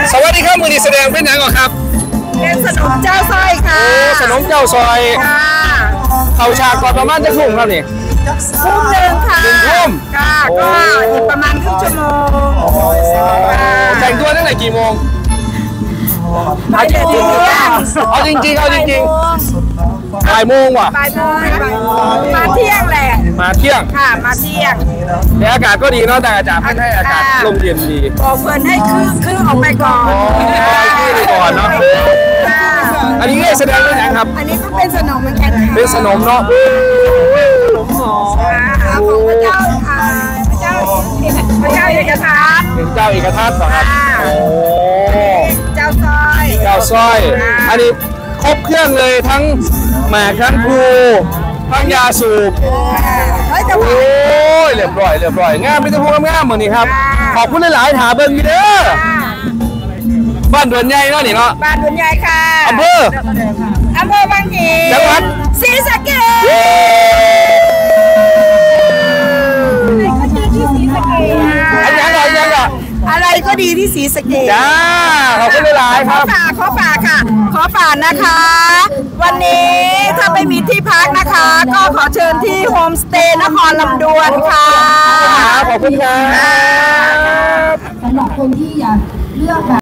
สวัสดีครับมือนี้แสดงเป็นยังไงครับเป็นสนมเจ้าซอยค่ะโอ้สนมเจ้าซอยเข้าฉากก่อนประมาณจะทุ่มครับนี่ทุ่มหนึ่งค่ะทุ่มค่ะก็อีกประมาณครึ่งชั่วโมงแต่งตัวตั้งแต่กี่โมงเอาจริงๆเอาจริงบ่ายโมงว่ะบ่ายโมงมาเที่ยงแหละมาเที่ยงค่ะมาเที่ยงแต่อากาศก็ดีเนาะแต่อาจารย์ให้อากาศลมเย็นดีบอกเพื่อนให้คือออกไปก่อนไปก่อนเนาะอันนี้แสดงเป็นยังครับอันนี้ก็เป็นสนมเหมือนกันเป็นสนมเนาะของพระเจ้าเอกทัศน์เป็นเจ้าเอกทัศน์เหรอครับโอ้เจ้าสร้อยอันนี้ครบเครื่องเลยทั้งหมากทั้งพลูทั้งยาสูบโอ้ยเรียบร้อยงามไม่ต้องพูดงามเหมือนนี้ครับขอบคุณหลายๆถาเบิ้งมีเด้อบ้านดวนใหญ่เนาะนี่เนาะบ้านดวนใหญ่ค่ะอำเภอบางทีจังหวัดศรีสะเกษอะไรก็ดีที่ศรีสะเกษจ้าขอบคุณหลายๆครับขอฝากนะคะ วันนี้ถ้าไม่มีที่พักนะคะก็ขอเชิญที่โฮมสเตย์นครลำดวนค่ะขอบคุณครับสำหรับคนที่อยากเลือก